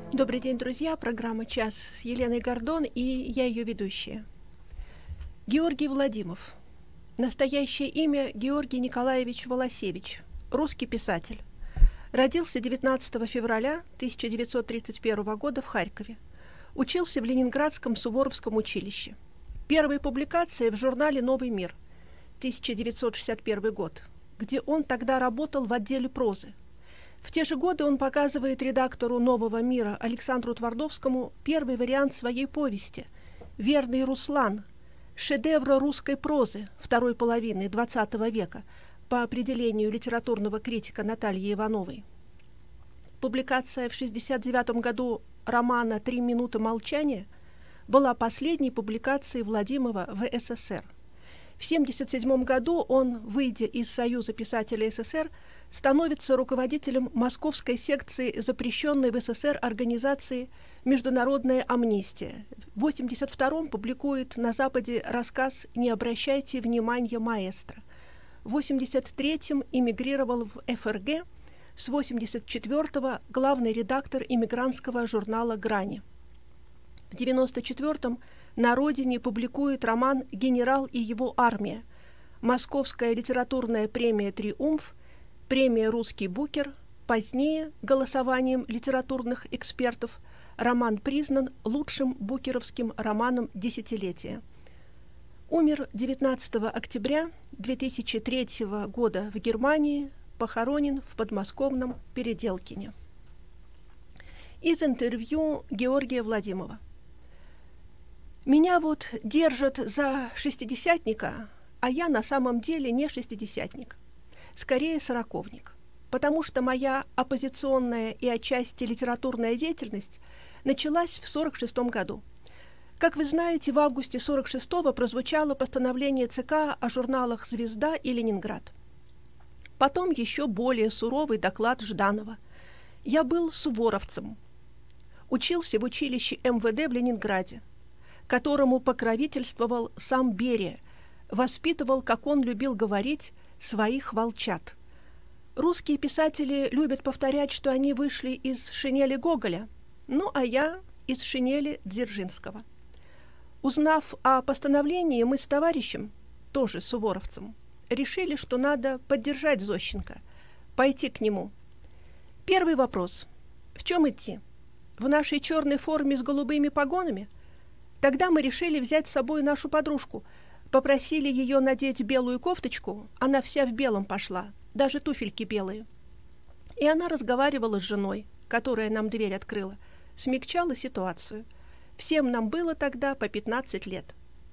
Добрый день, друзья. Программа «Час» с Еленой Гордон, и я ее ведущая. Георгий Владимов. Настоящее имя Георгий Николаевич Волосевич. Русский писатель. Родился 19 февраля 1931 года в Харькове. Учился в Ленинградском Суворовском училище. Первая публикация в журнале «Новый мир», 1961 год, где он тогда работал в отделе прозы. В те же годы он показывает редактору «Нового мира» Александру Твардовскому первый вариант своей повести «Верный Руслан», шедевра русской прозы второй половины XX века, по определению литературного критика Натальи Ивановой. Публикация в 1969 году романа «3 минуты молчания» была последней публикацией Владимира в СССР. В 1977 году он, выйдя из Союза писателей СССР, становится руководителем московской секции запрещенной в СССР организации «Международная амнистия». В 1982-м публикует на Западе рассказ «Не обращайте внимания, маэстро». В 1983-м эмигрировал в ФРГ, с 1984-го главный редактор эмигрантского журнала «Грани». В 1994-м на родине публикует роман «Генерал и его армия», Московская литературная премия «Триумф», премия «Русский букер», позднее голосованием литературных экспертов роман признан лучшим букеровским романом десятилетия. Умер 19 октября 2003 года в Германии, похоронен в подмосковном Переделкине. Из интервью Георгия Владимова. «Меня вот держат за шестидесятника, а я на самом деле не шестидесятник, скорее сороковник, потому что моя оппозиционная и отчасти литературная деятельность началась в 1946 году. Как вы знаете, в августе 1946-го прозвучало постановление ЦК о журналах «Звезда» и «Ленинград». Потом еще более суровый доклад Жданова. Я был суворовцем, учился в училище МВД в Ленинграде, которому покровительствовал сам Берия, воспитывал, как он любил говорить, своих волчат. Русские писатели любят повторять, что они вышли из шинели Гоголя, ну а я из шинели Дзержинского. Узнав о постановлении, мы с товарищем, тоже суворовцем, решили, что надо поддержать Зощенко, пойти к нему. Первый вопрос. В чем идти? В нашей черной форме с голубыми погонами? Тогда мы решили взять с собой нашу подружку. Попросили ее надеть белую кофточку, она вся в белом пошла, даже туфельки белые. И она разговаривала с женой, которая нам дверь открыла, смягчала ситуацию. Всем нам было тогда по 15 лет.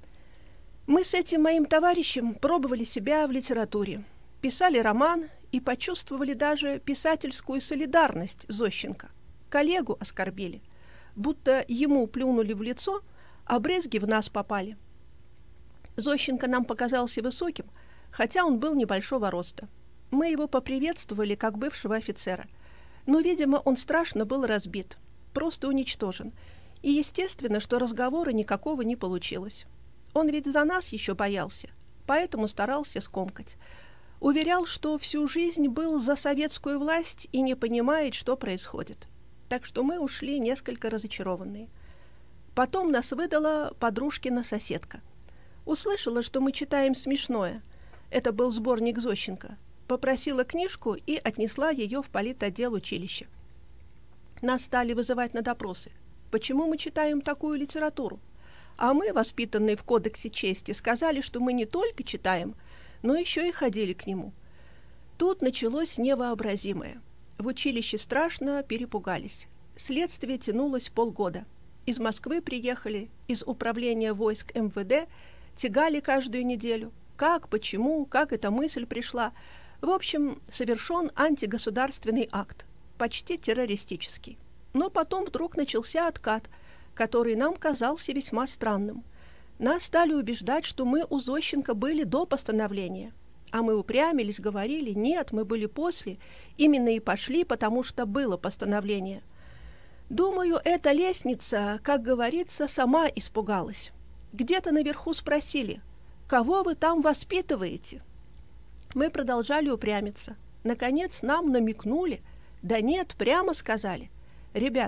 Мы с этим моим товарищем пробовали себя в литературе, писали роман и почувствовали даже писательскую солидарность Зощенко. Коллегу оскорбили, будто ему плюнули в лицо, а брызги в нас попали. Зощенко нам показался высоким, хотя он был небольшого роста. Мы его поприветствовали как бывшего офицера, но, видимо, он страшно был разбит, просто уничтожен, и естественно, что разговора никакого не получилось. Он ведь за нас еще боялся, поэтому старался скомкать. Уверял, что всю жизнь был за советскую власть и не понимает, что происходит. Так что мы ушли несколько разочарованные. Потом нас выдала подружкина соседка. Услышала, что мы читаем смешное. Это был сборник Зощенко. Попросила книжку и отнесла ее в политотдел училища. Нас стали вызывать на допросы. Почему мы читаем такую литературу? А мы, воспитанные в Кодексе чести, сказали, что мы не только читаем, но еще и ходили к нему. Тут началось невообразимое. В училище страшно перепугались. Следствие тянулось полгода. Из Москвы приехали, из управления войск МВД, тягали каждую неделю. Как, почему, как эта мысль пришла. В общем, совершен антигосударственный акт, почти террористический. Но потом вдруг начался откат, который нам казался весьма странным. Нас стали убеждать, что мы у Зощенко были до постановления. А мы упрямились, говорили, нет, мы были после, именно и пошли, потому что было постановление. Думаю, эта лестница, как говорится, сама испугалась. Где-то наверху спросили, кого вы там воспитываете? Мы продолжали упрямиться. Наконец нам намекнули, да нет, прямо сказали, ребята,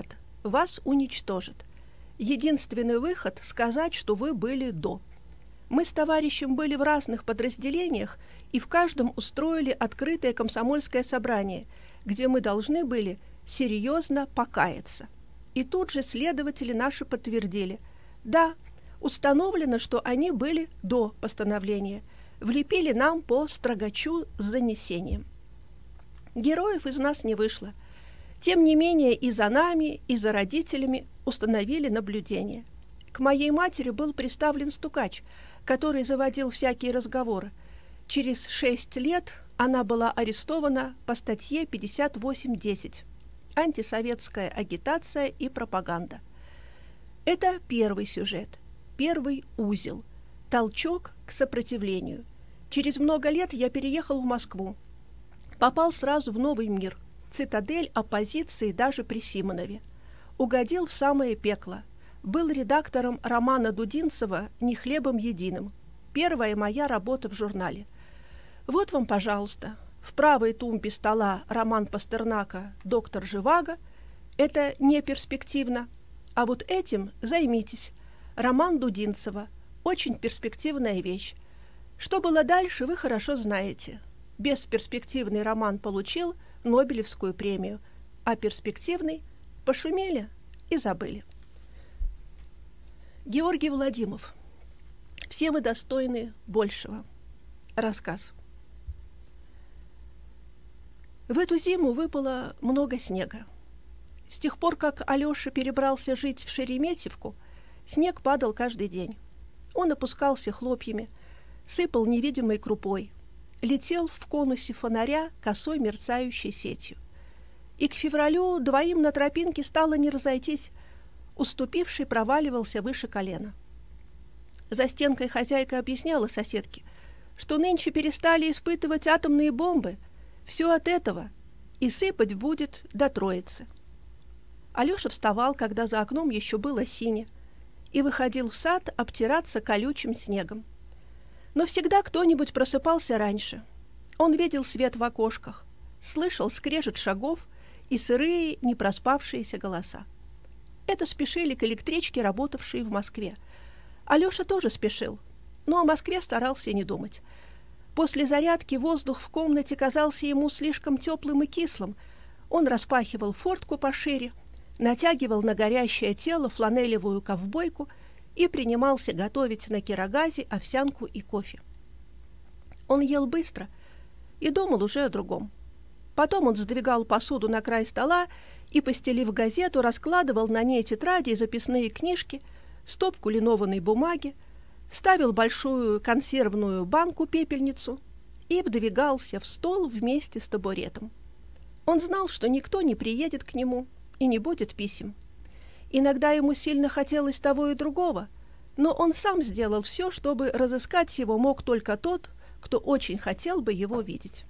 вас уничтожат. Единственный выход – сказать, что вы были до. Мы с товарищем были в разных подразделениях и в каждом устроили открытое комсомольское собрание, где мы должны были серьезно покаяться. И тут же следователи наши подтвердили: да, установлено, что они были до постановления, влепили нам по строгачу с занесением. Героев из нас не вышло. Тем не менее и за нами, и за родителями установили наблюдение. К моей матери был приставлен стукач, который заводил всякие разговоры. Через 6 лет она была арестована по статье 58.10 «Антисоветская агитация и пропаганда». Это первый сюжет, первый узел, толчок к сопротивлению. Через много лет я переехал в Москву. Попал сразу в новый мир, цитадель оппозиции даже при Симонове. Угодил в самое пекло. Был редактором романа Дудинцева «Не хлебом единым». Первая моя работа в журнале. Вот вам, пожалуйста, в правой тумбе стола роман Пастернака «Доктор Живаго». Это не перспективно. А вот этим займитесь. Роман Дудинцева. Очень перспективная вещь. Что было дальше, вы хорошо знаете. Бесперспективный роман получил Нобелевскую премию, а перспективный пошумели и забыли. Георгий Владимов. Все мы достойны большего. Рассказ. В эту зиму выпало много снега. С тех пор, как Алеша перебрался жить в Шереметьевку, снег падал каждый день. Он опускался хлопьями, сыпал невидимой крупой, летел в конусе фонаря косой мерцающей сетью. И к февралю двоим на тропинке стало не разойтись, уступивший проваливался выше колена. За стенкой хозяйка объясняла соседке, что нынче перестали испытывать атомные бомбы, все от этого, и сыпать будет до Троицы. Алеша вставал, когда за окном еще было сине, и выходил в сад обтираться колючим снегом. Но всегда кто-нибудь просыпался раньше. Он видел свет в окошках, слышал скрежет шагов и сырые, не проспавшиеся голоса. Это спешили к электричке, работавшие в Москве. Алеша тоже спешил, но о Москве старался не думать. После зарядки воздух в комнате казался ему слишком теплым и кислым. Он распахивал фортку пошире, натягивал на горящее тело фланелевую ковбойку и принимался готовить на кирогазе овсянку и кофе. Он ел быстро и думал уже о другом. Потом он сдвигал посуду на край стола и, постелив газету, раскладывал на ней тетради и записные книжки, стопку линованной бумаги, ставил большую консервную банку-пепельницу и вдвигался в стол вместе с табуретом. Он знал, что никто не приедет к нему и не будет писем. Иногда ему сильно хотелось того и другого, но он сам сделал все, чтобы разыскать его мог только тот, кто очень хотел бы его видеть.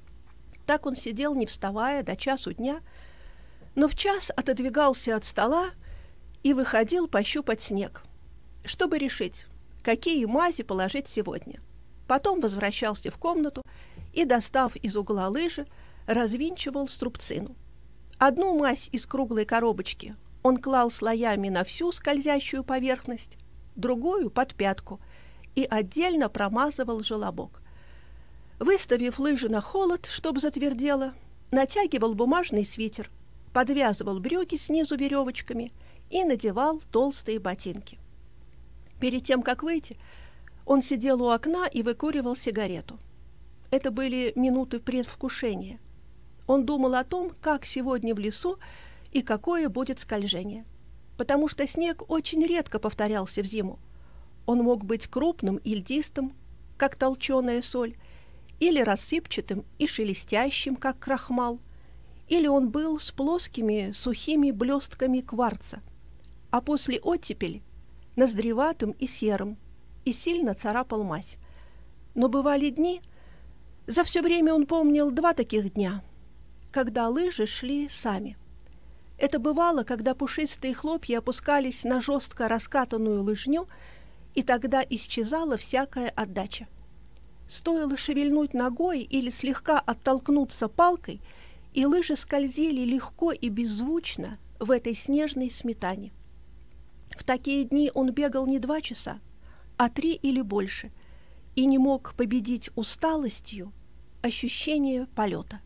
Так он сидел, не вставая, до часу дня, но в час отодвигался от стола и выходил пощупать снег, чтобы решить, какие мази положить сегодня. Потом возвращался в комнату и, достав из угла лыжи, развинчивал струбцину. Одну мазь из круглой коробочки он клал слоями на всю скользящую поверхность, другую под пятку и отдельно промазывал желобок. Выставив лыжи на холод, чтоб затвердело, натягивал бумажный свитер, подвязывал брюки снизу веревочками и надевал толстые ботинки. Перед тем, как выйти, он сидел у окна и выкуривал сигарету. Это были минуты предвкушения. Он думал о том, как сегодня в лесу и какое будет скольжение, потому что снег очень редко повторялся в зиму. Он мог быть крупным и льдистым, как толченая соль, или рассыпчатым и шелестящим, как крахмал, или он был с плоскими сухими блестками кварца, а после оттепели ноздреватым и серым, и сильно царапал мазь. Но бывали дни, за все время он помнил 2 таких дня, когда лыжи шли сами. Это бывало, когда пушистые хлопья опускались на жестко раскатанную лыжню, и тогда исчезала всякая отдача. Стоило шевельнуть ногой или слегка оттолкнуться палкой, и лыжи скользили легко и беззвучно в этой снежной сметане. В такие дни он бегал не 2 часа, а 3 или больше, и не мог победить усталостью ощущение полета.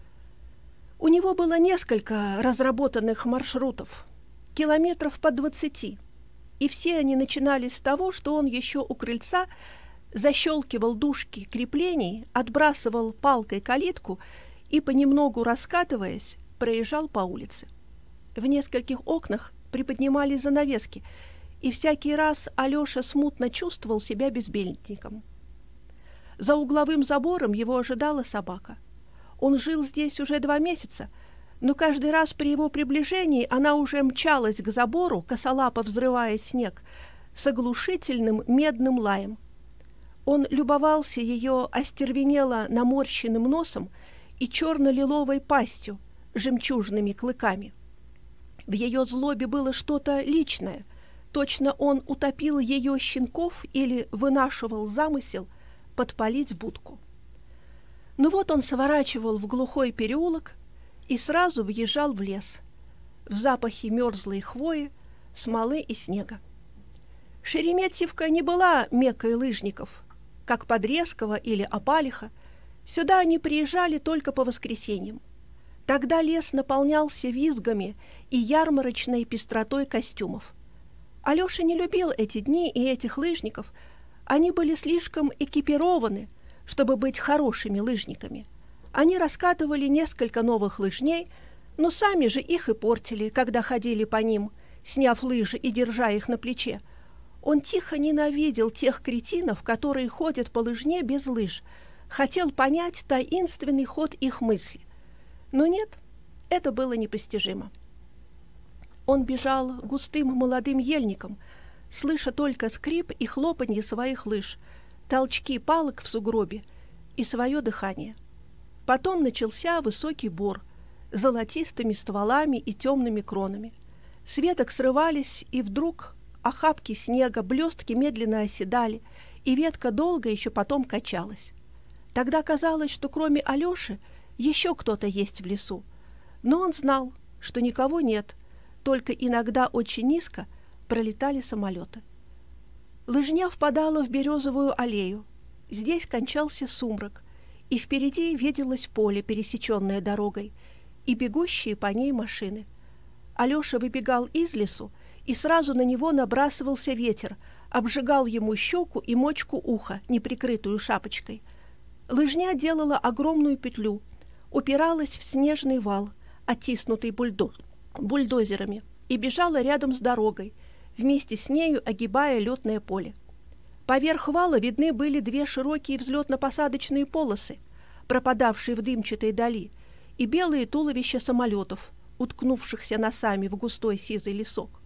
У него было несколько разработанных маршрутов, километров по 20, и все они начинались с того, что он еще у крыльца защелкивал дужки креплений, отбрасывал палкой калитку и, понемногу раскатываясь, проезжал по улице. В нескольких окнах приподнимались занавески, и всякий раз Алеша смутно чувствовал себя безбилетником. За угловым забором его ожидала собака. Он жил здесь уже 2 месяца, но каждый раз при его приближении она уже мчалась к забору, косолапо взрывая снег, с оглушительным медным лаем. Он любовался ее остервенело наморщенным носом и черно-лиловой пастью, жемчужными клыками. В ее злобе было что-то личное. Точно он утопил ее щенков или вынашивал замысел подпалить будку. Но вот он сворачивал в глухой переулок и сразу въезжал в лес, в запахе мерзлой хвои, смолы и снега. Шереметьевка не была меккой лыжников, как Подрезково или Опалиха. Сюда они приезжали только по воскресеньям. Тогда лес наполнялся визгами и ярмарочной пестротой костюмов. Алеша не любил эти дни и этих лыжников. Они были слишком экипированы, чтобы быть хорошими лыжниками. Они раскатывали несколько новых лыжней, но сами же их и портили, когда ходили по ним, сняв лыжи и держа их на плече. Он тихо ненавидел тех кретинов, которые ходят по лыжне без лыж, хотел понять таинственный ход их мысли. Но нет, это было непостижимо. Он бежал густым молодым ельником, слыша только скрип и хлопанье своих лыж, толчки палок в сугробе и свое дыхание. Потом начался высокий бор с золотистыми стволами и темными кронами. С веток срывались, и вдруг охапки снега, блестки медленно оседали, и ветка долго еще потом качалась. Тогда казалось, что кроме Алеши еще кто-то есть в лесу. Но он знал, что никого нет, только иногда очень низко пролетали самолеты. Лыжня впадала в березовую аллею. Здесь кончался сумрак, и впереди виделось поле, пересеченное дорогой, и бегущие по ней машины. Алеша выбегал из лесу, и сразу на него набрасывался ветер, обжигал ему щеку и мочку уха, неприкрытую шапочкой. Лыжня делала огромную петлю, упиралась в снежный вал, оттиснутый бульдозерами, и бежала рядом с дорогой, вместе с нею огибая летное поле. Поверх вала видны были 2 широкие взлетно-посадочные полосы, пропадавшие в дымчатой дали, и белые туловища самолетов, уткнувшихся носами в густой сизый лесок.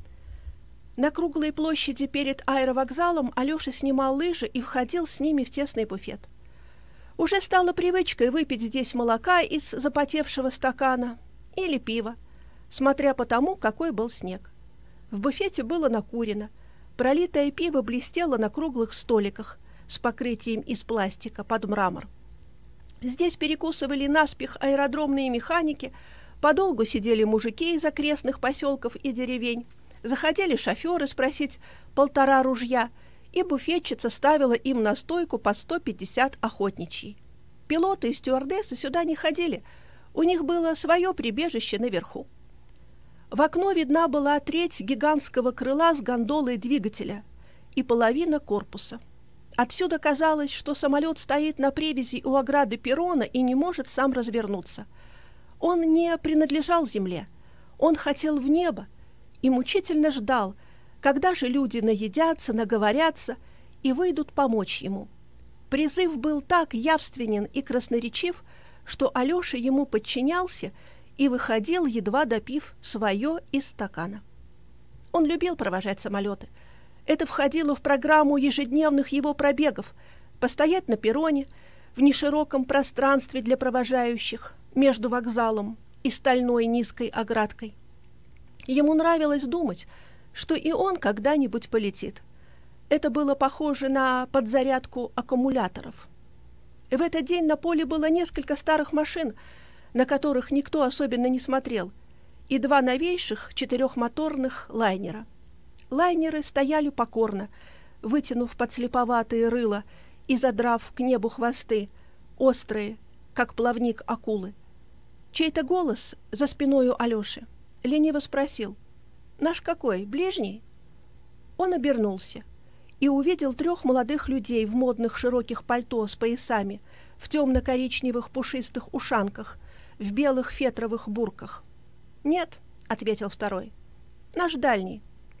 На круглой площади перед аэровокзалом Алеша снимал лыжи и входил с ними в тесный буфет. Уже стало привычкой выпить здесь молока из запотевшего стакана или пива, смотря по тому, какой был снег. В буфете было накурено, пролитое пиво блестело на круглых столиках с покрытием из пластика под мрамор. Здесь перекусывали наспех аэродромные механики, подолгу сидели мужики из окрестных поселков и деревень, заходили шоферы спросить 1,5 ружья, и буфетчица ставила им на стойку по 150 охотничьей. Пилоты и стюардессы сюда не ходили, у них было свое прибежище наверху. В окно видна была треть гигантского крыла с гондолой двигателя и половина корпуса. Отсюда казалось, что самолет стоит на привязи у ограды перрона и не может сам развернуться. Он не принадлежал земле, он хотел в небо и мучительно ждал, когда же люди наедятся, наговорятся и выйдут помочь ему. Призыв был так явственен и красноречив, что Алеша ему подчинялся и выходил, едва допив свое из стакана. Он любил провожать самолеты. Это входило в программу ежедневных его пробегов, постоять на перроне, в нешироком пространстве для провожающих, между вокзалом и стальной низкой оградкой. Ему нравилось думать, что и он когда-нибудь полетит. Это было похоже на подзарядку аккумуляторов. В этот день на поле было несколько старых машин. на которых никто особенно не смотрел, и 2 новейших 4-моторных лайнера. Лайнеры стояли покорно, вытянув подслеповатые рыла и задрав к небу хвосты, острые, как плавник акулы. Чей-то голос за спиною Алёши лениво спросил: «Наш какой, ближний?» Он обернулся и увидел 3 молодых людей в модных широких пальто с поясами, в темно-коричневых пушистых ушанках, в белых фетровых бурках. «Нет», — ответил второй, — «наш дальний».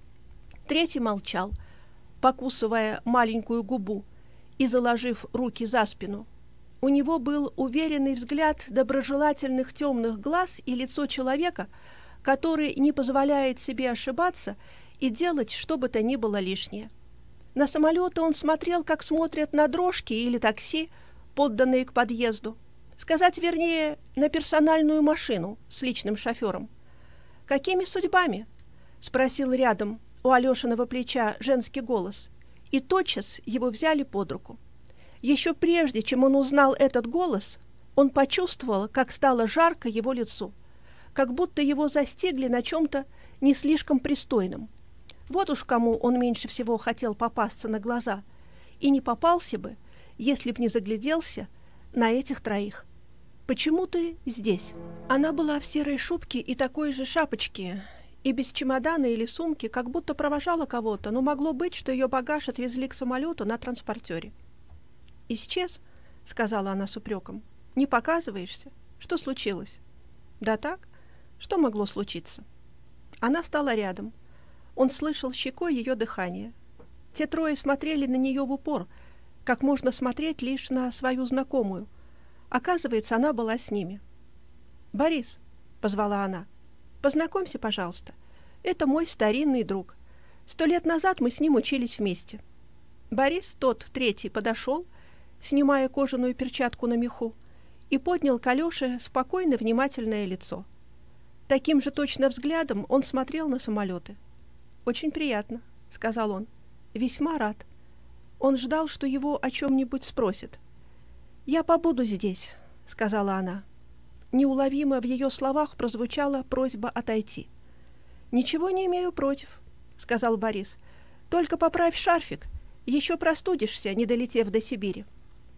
Третий молчал, покусывая маленькую губу и заложив руки за спину. У него был уверенный взгляд доброжелательных темных глаз и лицо человека, который не позволяет себе ошибаться и делать что бы то ни было лишнее. На самолеты он смотрел, как смотрят на дрожки или такси, подданные к подъезду. Сказать вернее, на персональную машину с личным шофером. «Какими судьбами?» — спросил рядом у Алешиного плеча женский голос, и тотчас его взяли под руку. Еще прежде, чем он узнал этот голос, он почувствовал, как стало жарко его лицу, как будто его застигли на чем-то не слишком пристойном. Вот уж кому он меньше всего хотел попасться на глаза, и не попался бы, если б не загляделся на этих 3. «Почему ты здесь?» Она была в серой шубке и такой же шапочке, и без чемодана или сумки, как будто провожала кого-то, но могло быть, что ее багаж отвезли к самолету на транспортере. «Исчез?» — сказала она с упреком. «Не показываешься? Что случилось?» «Да так? Что могло случиться?» Она стала рядом. Он слышал щекой ее дыхание. Те 3 смотрели на нее в упор, как можно смотреть лишь на свою знакомую. Оказывается, она была с ними. «Борис», — позвала она, — «познакомься, пожалуйста. Это мой старинный друг. 100 лет назад мы с ним учились вместе». Борис, тот 3, подошел, снимая кожаную перчатку на меху, и поднял к Алёше спокойно внимательное лицо. Таким же точно взглядом он смотрел на самолеты. «Очень приятно», — сказал он. «Весьма рад». Он ждал, что его о чем-нибудь спросят. «Я побуду здесь», — сказала она. Неуловимо в ее словах прозвучала просьба отойти. «Ничего не имею против», — сказал Борис. «Только поправь шарфик, еще простудишься, не долетев до Сибири».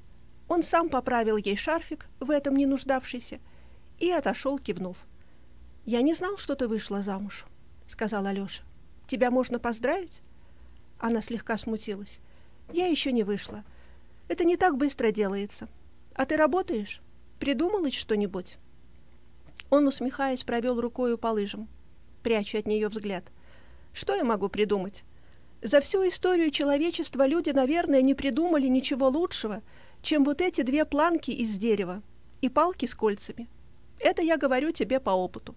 Он сам поправил ей шарфик, в этом не нуждавшийся, и отошел, кивнув. «Я не знал, что ты вышла замуж», — сказал Алёша. «Тебя можно поздравить?» Она слегка смутилась. «Я еще не вышла. Это не так быстро делается. А ты работаешь? Придумалось что-нибудь?» Он, усмехаясь, провел рукою по лыжам, пряча от нее взгляд. «Что я могу придумать? За всю историю человечества люди, наверное, не придумали ничего лучшего, чем вот эти 2 планки из дерева и палки с кольцами. Это я говорю тебе по опыту».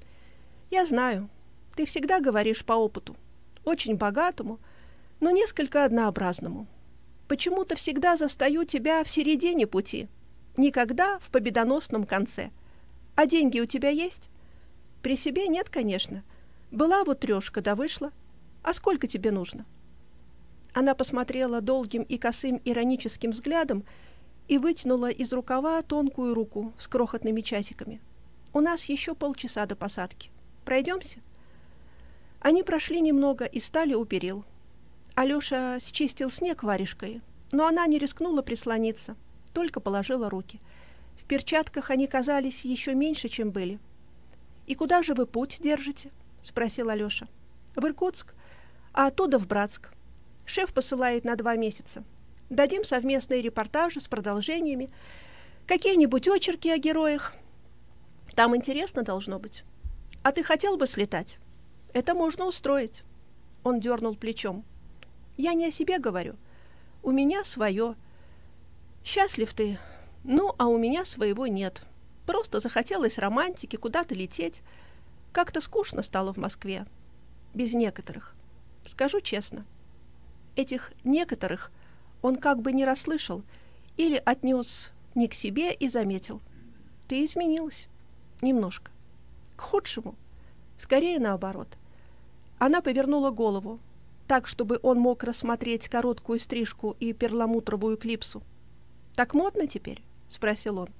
«Я знаю. Ты всегда говоришь по опыту. Очень богатому, но несколько однообразному. Почему-то всегда застаю тебя в середине пути, никогда в победоносном конце. А деньги у тебя есть?» «При себе нет, конечно. Была вот 3, да вышла. А сколько тебе нужно?» Она посмотрела долгим и косым ироническим взглядом и вытянула из рукава тонкую руку с крохотными часиками. «У нас еще полчаса до посадки. Пройдемся?» Они прошли немного и стали у перил. Алёша счистил снег варежкой, но она не рискнула прислониться, только положила руки. В перчатках они казались еще меньше, чем были. «И куда же вы путь держите?» — спросил Алёша. «В Иркутск, а оттуда в Братск. Шеф посылает на 2 месяца. Дадим совместные репортажи с продолжениями, какие-нибудь очерки о героях. Там интересно должно быть. А ты хотел бы слетать? Это можно устроить». Он дернул плечом. «Я не о себе говорю. У меня свое. Счастлив ты, ну, а у меня своего нет. Просто захотелось романтики, куда-то лететь. Как-то скучно стало в Москве. Без некоторых. Скажу честно». Этих некоторых он как бы не расслышал или отнес не к себе и заметил. «Ты изменилась. Немножко. К худшему. Скорее наоборот». Она повернула голову, так, чтобы он мог рассмотреть короткую стрижку и перламутровую клипсу. «Так модно теперь?» — спросил он.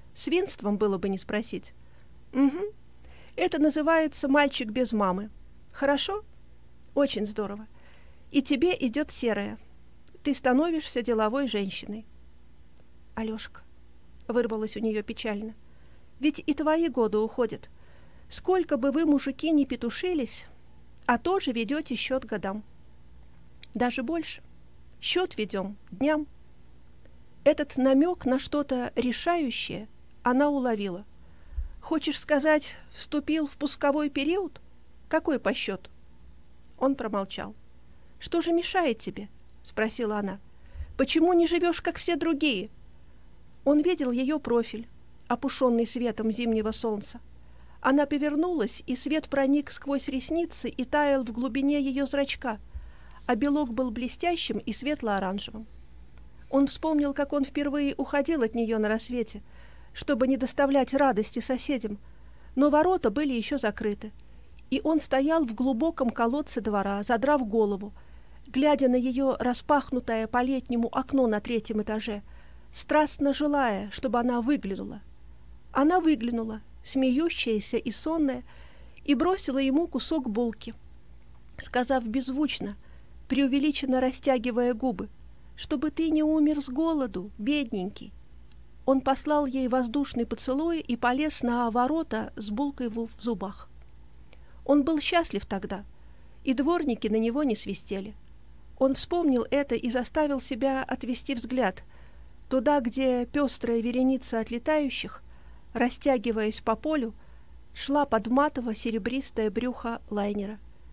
Свинством было бы не спросить. Угу. Это называется «мальчик без мамы». Хорошо? Очень здорово. И тебе идет серое. Ты становишься деловой женщиной. Алешка, вырвалось у нее печально, ведь и твои годы уходят. Сколько бы вы, мужики, не петушились, а тоже ведете счет годам. Даже больше. Счет ведем дням. Этот намек на что-то решающее она уловила. Хочешь сказать, вступил в пусковой период? Какой по счету? Он промолчал. Что же мешает тебе? Спросила она. Почему не живешь, как все другие? Он видел ее профиль, опушенный светом зимнего солнца. Она повернулась, и свет проник сквозь ресницы и таял в глубине ее зрачка, а белок был блестящим и светло-оранжевым. Он вспомнил, как он впервые уходил от нее на рассвете, чтобы не доставлять радости соседям, но ворота были еще закрыты, и он стоял в глубоком колодце двора, задрав голову, глядя на ее распахнутое по-летнему окно на 3-м этаже, страстно желая, чтобы она выглянула. Она выглянула, смеющаяся и сонная, и бросила ему кусок булки, сказав беззвучно, преувеличенно растягивая губы, «Чтобы ты не умер с голоду, бедненький». Он послал ей воздушный поцелуй и полез на ворота с булкой в зубах. Он был счастлив тогда, и дворники на него не свистели. Он вспомнил это и заставил себя отвести взгляд туда, где пестрая вереница отлетающих, растягиваясь по полю, шла под матово-серебристое брюхо лайнера.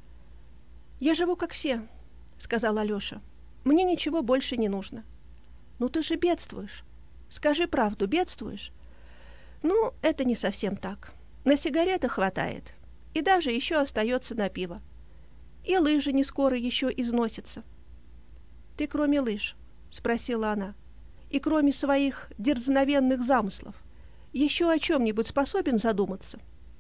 «Я живу, как все», — сказал Алеша. «Мне ничего больше не нужно». «Ну ты же бедствуешь. Скажи правду, бедствуешь?» «Ну, это не совсем так. На сигареты хватает. И даже еще остается на пиво. И лыжи не скоро еще износятся». «Ты кроме лыж?» — спросила она. «И кроме своих дерзновенных замыслов, еще о чем-нибудь способен задуматься?»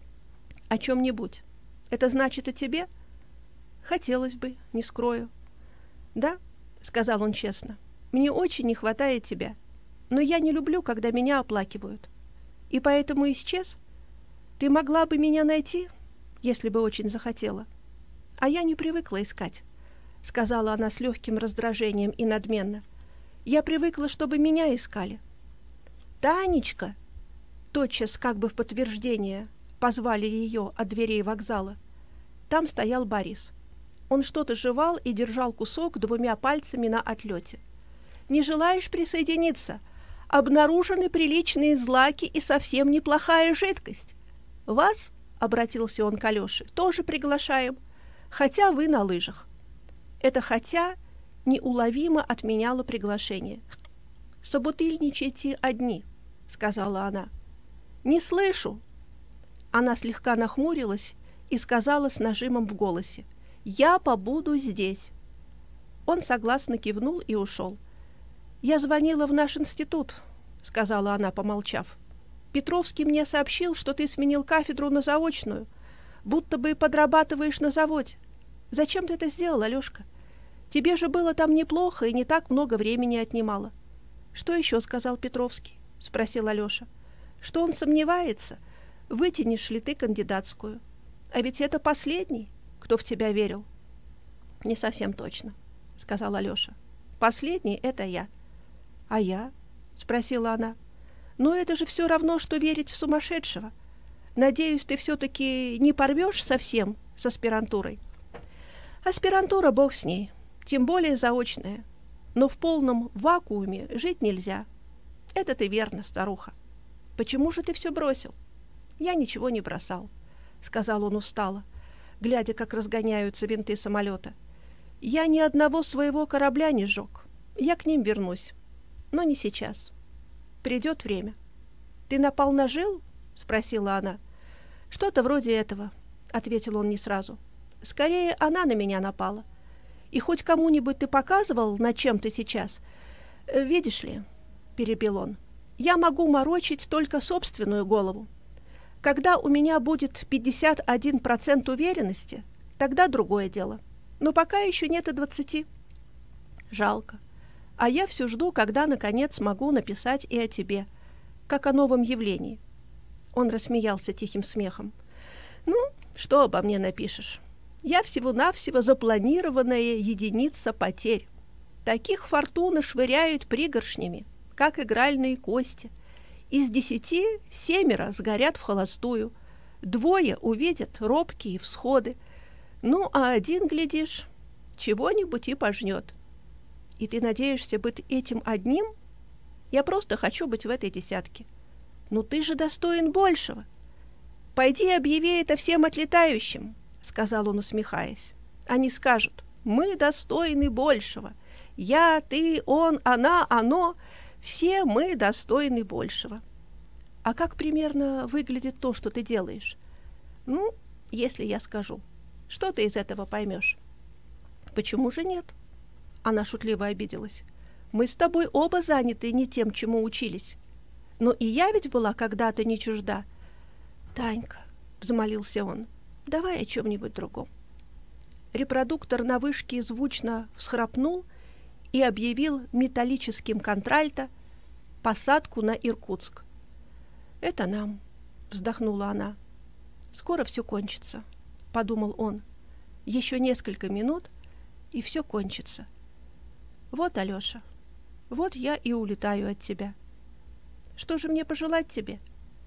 «О чем-нибудь. Это значит о тебе?» «Хотелось бы, не скрою». «Да», — сказал он честно, — «мне очень не хватает тебя, но я не люблю, когда меня оплакивают. И поэтому исчез. Ты могла бы меня найти, если бы очень захотела. А я не привыкла искать», — сказала она с легким раздражением и надменно. «Я привыкла, чтобы меня искали». «Танечка!» Тотчас, как бы в подтверждение, позвали ее от дверей вокзала. Там стоял Борис. Он что-то жевал и держал кусок 2 пальцами на отлете. «Не желаешь присоединиться? Обнаружены приличные злаки и совсем неплохая жидкость. Вас, — обратился он к Алёше, — тоже приглашаем, хотя вы на лыжах». Это «хотя» неуловимо отменяло приглашение. «Собутыльничайте одни», — сказала она. «Не слышу». Она слегка нахмурилась и сказала с нажимом в голосе: «Я побуду здесь». Он согласно кивнул и ушел. «Я звонила в наш институт», — сказала она, помолчав. «Петровский мне сообщил, что ты сменил кафедру на заочную, будто бы подрабатываешь на заводе. Зачем ты это сделал, Алешка? Тебе же было там неплохо и не так много времени отнимало». «Что еще сказал Петровский?» — спросил Алеша. «Что он сомневается, вытянешь ли ты кандидатскую. А ведь это последний, кто в тебя верил». «Не совсем точно», — сказал Алеша. «Последний — это я». «А я?» — спросила она. «Но это же все равно, что верить в сумасшедшего. Надеюсь, ты все-таки не порвешь совсем с аспирантурой». «Аспирантура, бог с ней, тем более заочная. Но в полном вакууме жить нельзя». «Это ты верно, старуха. Почему же ты все бросил?» «Я ничего не бросал», — сказал он устало, глядя, как разгоняются винты самолета. «Я ни одного своего корабля не сжег. Я к ним вернусь. Но не сейчас. Придет время». «Ты напал на Жилу?» — спросила она. «Что-то вроде этого», — ответил он не сразу. «Скорее, она на меня напала. И хоть кому-нибудь ты показывал, над чем ты сейчас? Видишь ли, — перебил он, — я могу морочить только собственную голову. Когда у меня будет 51% уверенности, тогда другое дело. Но пока еще нет и 20. Жалко. А я все жду, когда, наконец, смогу написать и о тебе. как о новом явлении. Он рассмеялся тихим смехом. «Ну, что обо мне напишешь? Я всего-навсего запланированная единица потерь. Таких фортуны швыряют пригоршнями, как игральные кости. Из 10 7 сгорят в холостую, 2 увидят робкие всходы, ну, а 1, глядишь, чего-нибудь и пожнет. И ты надеешься быть этим одним? Я просто хочу быть в этой десятке. Ну ты же достоин большего. Пойди объяви это всем отлетающим, сказал он, усмехаясь. Они скажут: мы достойны большего. Я, ты, он, она, оно, все мы достойны большего. А как примерно выглядит то, что ты делаешь? Ну, если я скажу, что ты из этого поймешь? Почему же нет? Она шутливо обиделась. Мы с тобой оба заняты не тем, чему учились. Но и я ведь была когда-то не чужда. Танька, взмолился он, давай о чем-нибудь другом. Репродуктор на вышке звучно всхрапнул и объявил металлическим контральто посадку на Иркутск. «Это нам», — вздохнула она. «Скоро все кончится», — подумал он. «Еще несколько минут, и все кончится. Вот, Алеша, вот я и улетаю от тебя. Что же мне пожелать тебе?»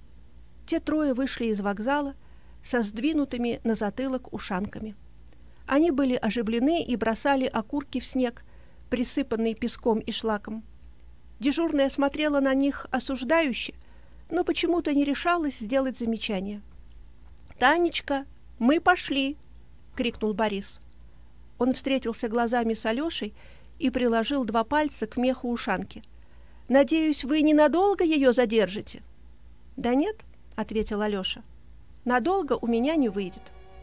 Те трое вышли из вокзала со сдвинутыми на затылок ушанками. Они были оживлены и бросали окурки в снег, присыпанный песком и шлаком. Дежурная смотрела на них осуждающе, но почему-то не решалась сделать замечание. «Танечка, мы пошли!» — крикнул Борис. Он встретился глазами с Алешей и приложил 2 пальца к меху ушанки. «Надеюсь, вы ненадолго ее задержите?» «Да нет», — ответил Алеша. «Надолго у меня не выйдет».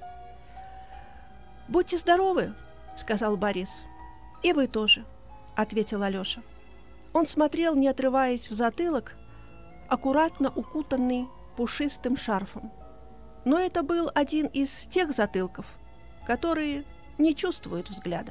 «Будьте здоровы», — сказал Борис. «И вы тоже», — ответил Алеша. Он смотрел, не отрываясь в затылок, аккуратно укутанный пушистым шарфом. Но это был один из тех затылков, которые не чувствуют взгляда.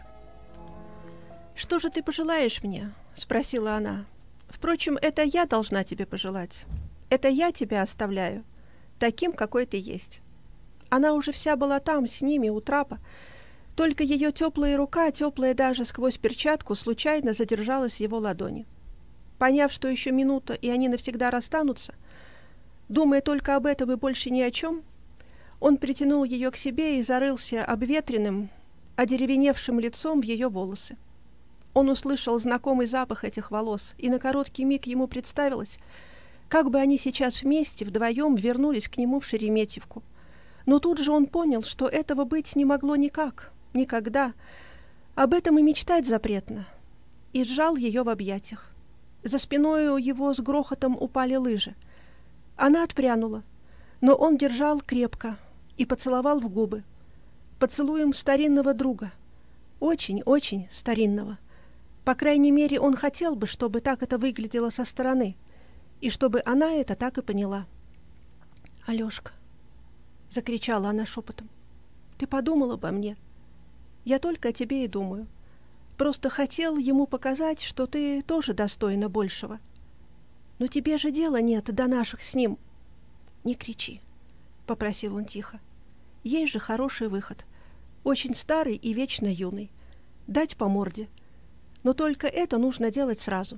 «Что же ты пожелаешь мне?» — спросила она. «Впрочем, это я должна тебе пожелать. Это я тебя оставляю, таким, какой ты есть». Она уже вся была там, с ними, у трапа. Только ее теплая рука, теплая даже сквозь перчатку, случайно задержалась в его ладони. Поняв, что еще минута, и они навсегда расстанутся, думая только об этом и больше ни о чем, он притянул ее к себе и зарылся обветренным, одеревеневшим лицом в ее волосы. Он услышал знакомый запах этих волос, и на короткий миг ему представилось, как бы они сейчас вместе, вдвоем, вернулись к нему в Шереметьевку. Но тут же он понял, что этого быть не могло никак, никогда. Об этом и мечтать запретно. И сжал ее в объятиях. За спиной его с грохотом упали лыжи. Она отпрянула, но он держал крепко и поцеловал в губы. Поцелуем старинного друга. Очень-очень старинного. По крайней мере, он хотел бы, чтобы так это выглядело со стороны, и чтобы она это так и поняла. «Алешка», — закричала она шепотом, — «ты подумал обо мне? Я только о тебе и думаю. Просто хотел ему показать, что ты тоже достойна большего. Но тебе же дела нет до наших с ним». «Не кричи», — попросил он тихо. «Есть же хороший выход, очень старый и вечно юный. Дать по морде. Но только это нужно делать сразу».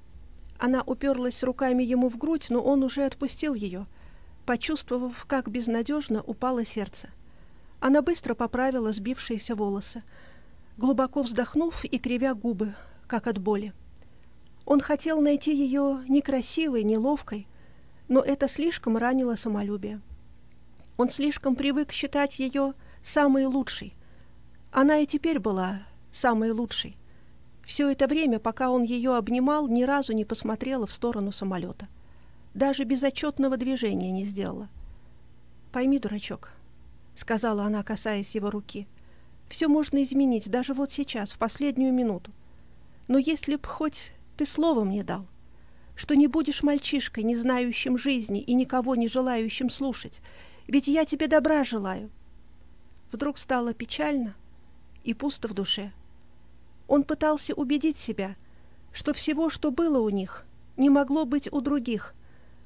Она уперлась руками ему в грудь, но он уже отпустил ее, почувствовав, как безнадежно упало сердце. Она быстро поправила сбившиеся волосы, глубоко вздохнув и кривя губы, как от боли. Он хотел найти ее некрасивой, неловкой, но это слишком ранило самолюбие. Он слишком привык считать ее самой лучшей. Она и теперь была самой лучшей. Все это время, пока он ее обнимал, ни разу не посмотрела в сторону самолета. Даже безотчетного движения не сделала. «Пойми, дурачок», — сказала она, касаясь его руки, — «все можно изменить, даже вот сейчас, в последнюю минуту. Но если б хоть ты слово мне дал, что не будешь мальчишкой, не знающим жизни и никого не желающим слушать, ведь я тебе добра желаю». Вдруг стало печально и пусто в душе. Он пытался убедить себя, что всего, что было у них, не могло быть у других,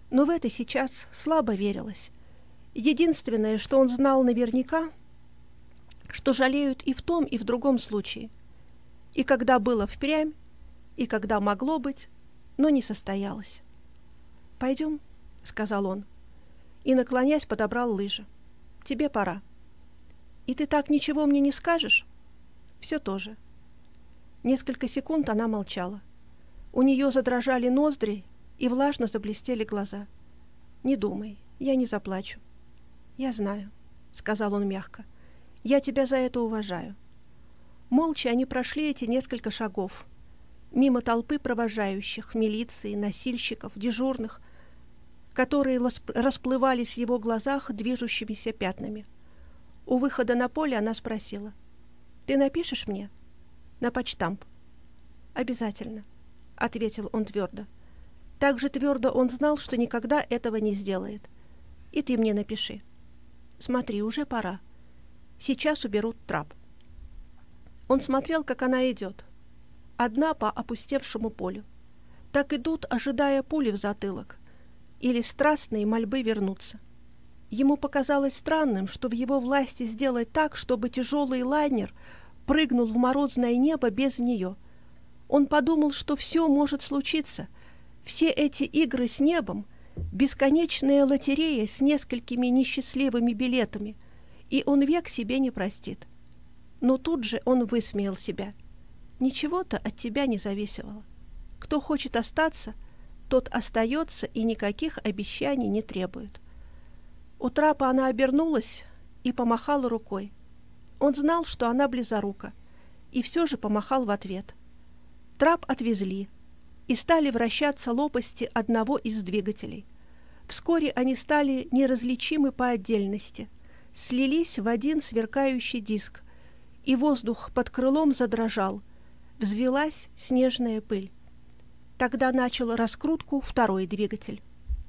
Но в это сейчас слабо верилось. Единственное, что он знал наверняка, что жалеют и в том, и в другом случае. И когда было впрямь, и когда могло быть, но не состоялось. «Пойдем», — сказал он, и, наклонясь, подобрал лыжи. «Тебе пора». «И ты так ничего мне не скажешь?» «Все то же». Несколько секунд она молчала. У нее задрожали ноздри и влажно заблестели глаза. «Не думай, я не заплачу». «Я знаю», — сказал он мягко. «Я тебя за это уважаю». Молча они прошли эти несколько шагов, мимо толпы провожающих, милиции, носильщиков, дежурных, которые расплывались в его глазах движущимися пятнами. У выхода на поле она спросила: «Ты напишешь мне?» «На почтамп». «Обязательно», — ответил он твердо. Так же твердо он знал, что никогда этого не сделает. «И ты мне напиши. Смотри, уже пора. Сейчас уберут трап». Он смотрел, как она идет. Одна по опустевшему полю. Так идут, ожидая пули в затылок или страстные мольбы вернуться. Ему показалось странным, что в его власти сделать так, чтобы тяжелый лайнер прыгнул в морозное небо без нее. Он подумал, что все может случиться. Все эти игры с небом — бесконечная лотерея с несколькими несчастливыми билетами, и он век себе не простит. Но тут же он высмеял себя. Ничего-то от тебя не зависело. Кто хочет остаться, тот остается и никаких обещаний не требует. У трапа она обернулась и помахала рукой. Он знал, что она близорука, и все же помахал в ответ. Трап отвезли, и стали вращаться лопасти одного из двигателей. Вскоре они стали неразличимы по отдельности, слились в один сверкающий диск, и воздух под крылом задрожал, взвилась снежная пыль. Тогда начал раскрутку второй двигатель.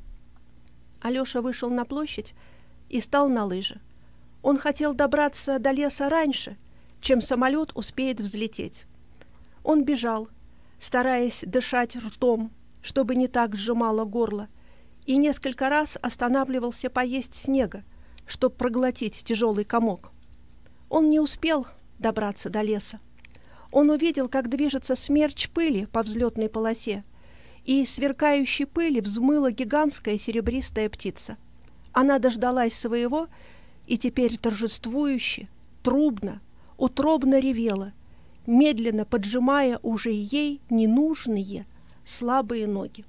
Алеша вышел на площадь и стал на лыжи. Он хотел добраться до леса раньше, чем самолет успеет взлететь. Он бежал, стараясь дышать ртом, чтобы не так сжимало горло, и несколько раз останавливался поесть снега, чтобы проглотить тяжелый комок. Он не успел добраться до леса. Он увидел, как движется смерч пыли по взлетной полосе, и из сверкающей пыли взмыла гигантская серебристая птица. Она дождалась своего и теперь торжествующе, трубно, утробно ревела, медленно поджимая уже ей ненужные слабые ноги.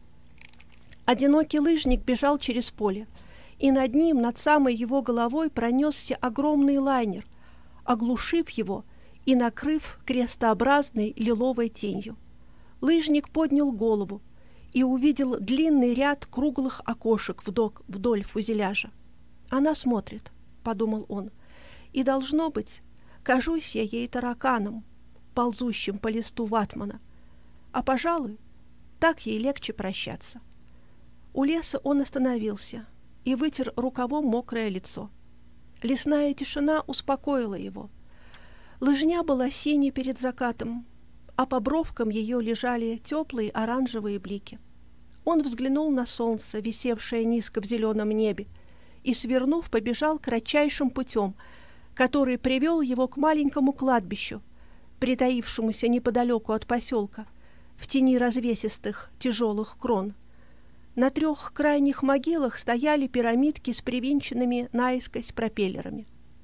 Одинокий лыжник бежал через поле, и над ним, над самой его головой, пронесся огромный лайнер, оглушив его и накрыв крестообразной лиловой тенью. Лыжник поднял голову и увидел длинный ряд круглых окошек вдоль фюзеляжа. «Она смотрит», — подумал он, — «и, должно быть, кажусь я ей тараканом, ползущим по листу ватмана, а, пожалуй, так ей легче прощаться». У леса он остановился и вытер рукавом мокрое лицо. Лесная тишина успокоила его. Лыжня была синей перед закатом, а по бровкам ее лежали теплые оранжевые блики. Он взглянул на солнце, висевшее низко в зеленом небе, и, свернув, побежал кратчайшим путем, который привел его к маленькому кладбищу, притаившемуся неподалеку от поселка, в тени развесистых тяжелых крон. На 3 крайних могилах стояли пирамидки с привинченными наискось пропеллерами.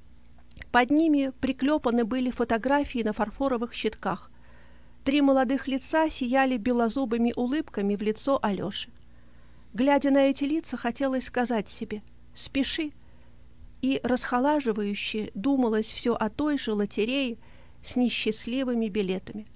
Под ними приклепаны были фотографии на фарфоровых щитках. 3 молодых лица сияли белозубыми улыбками в лицо Алеши. Глядя на эти лица, хотелось сказать себе «спеши», и расхолаживающе думалось все о той же лотерее с несчастливыми билетами.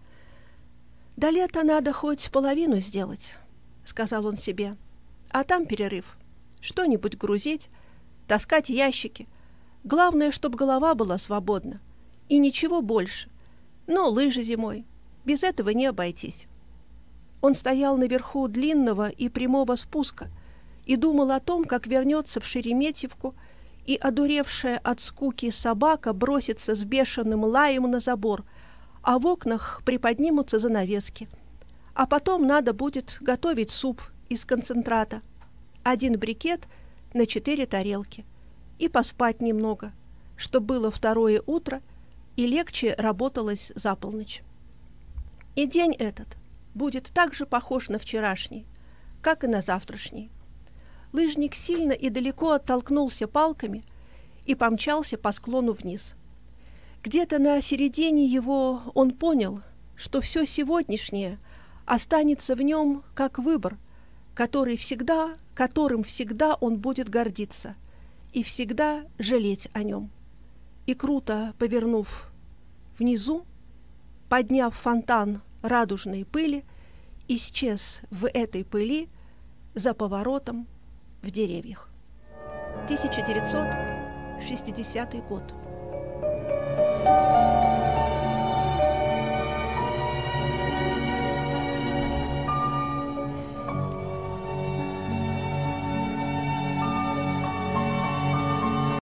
«До лета надо хоть половину сделать», — сказал он себе, — «а там перерыв. Что-нибудь грузить, таскать ящики. Главное, чтобы голова была свободна. И ничего больше. Но лыжи зимой. Без этого не обойтись». Он стоял наверху длинного и прямого спуска и думал о том, как вернется в Шереметьевку, и одуревшая от скуки собака бросится с бешеным лаем на забор, а в окнах приподнимутся занавески. А потом надо будет готовить суп из концентрата. 1 брикет на 4 тарелки и поспать немного, что было 2 утро и легче работалось за полночь. И день этот будет так же похож на вчерашний, как и на завтрашний. Лыжник сильно и далеко оттолкнулся палками и помчался по склону вниз. Где-то на середине его он понял, что все сегодняшнее останется в нем как выбор, которым всегда он будет гордиться и всегда жалеть о нем. И круто повернув внизу, подняв фонтан радужной пыли, исчез в этой пыли за поворотом в деревьях. 1960 год.